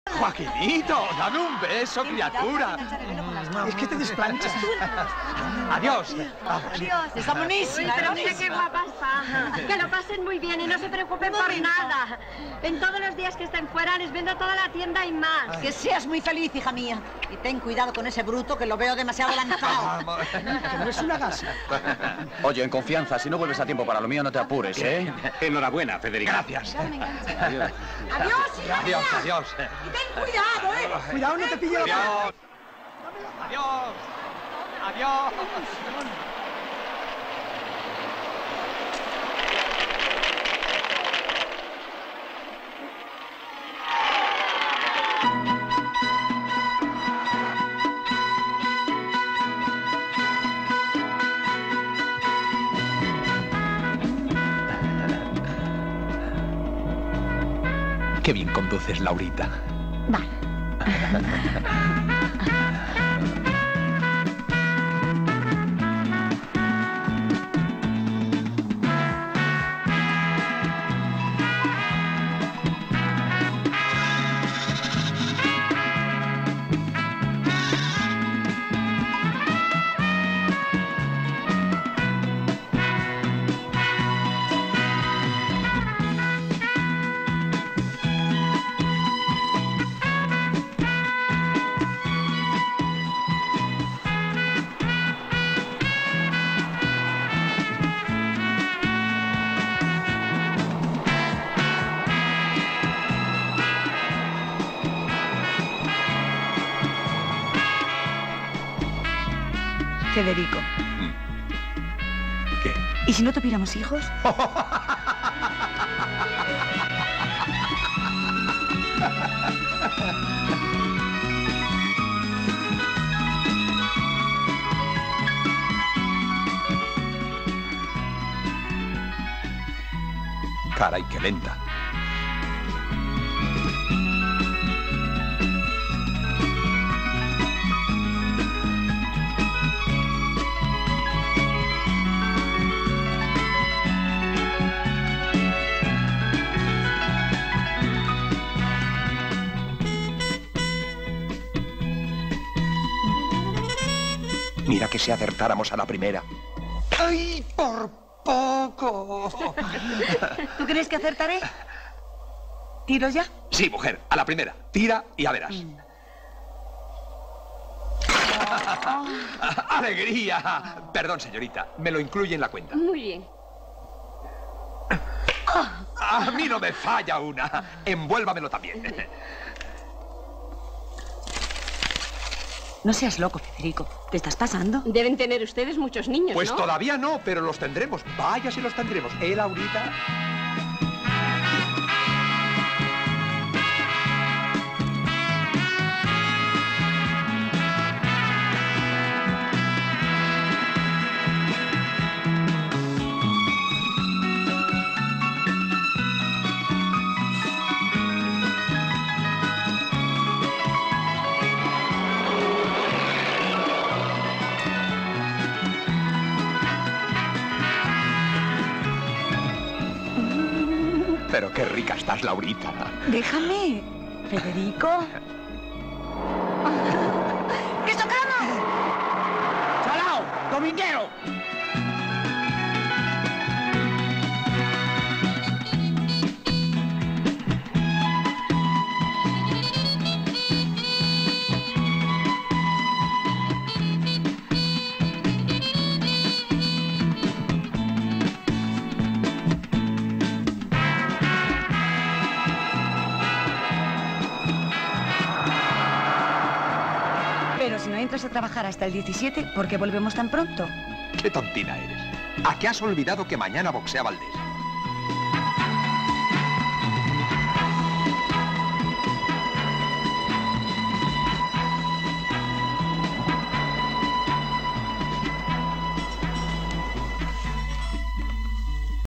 Joaquinito, dame un beso, criatura. Es que te desplanchas. Adiós. Adiós, está buenísima. Pero mira qué guapa está. Que lo pasen muy bien y no se preocupen por nada. En todos los días que estén fuera les vendo toda la tienda y más. Que seas muy feliz, hija mía. Y ten cuidado con ese bruto que lo veo demasiado lanzado. Que no es una gasa. Oye, en confianza, si no vuelves a tiempo para lo mío, no te apures, ¿eh? Enhorabuena, Federico. Gracias. Adiós, hija Adiós, mía. adiós. Y ten cuidado, ¿eh? Cuidado, no te pille la mano. Adiós. Adiós. Qué bien conduces, Laurita. Vale. Federico. ¿Qué? ¿Y si no tuviéramos hijos? Caray, qué lenta. Mira que si acertáramos a la primera. ¡Ay, por poco! ¿Tú crees que acertaré? ¿Tiro ya? Sí, mujer, a la primera. Tira y ya verás. ¡Alegría! Perdón, señorita, me lo incluye en la cuenta. Muy bien. A mí no me falla una. Envuélvamelo también. No seas loco, Federico. ¿Te estás pasando? Deben tener ustedes muchos niños, Pues ¿no? todavía no, pero los tendremos. Vaya si los tendremos. Él ahorita... Pero qué rica estás, Laurita. Déjame, Federico. ¡Que tocamos! ¡Salao! ¡Dominguero! Pero si no entras a trabajar hasta el 17, ¿por qué volvemos tan pronto? ¡Qué tontina eres! ¿A qué has olvidado que mañana boxea Valdés?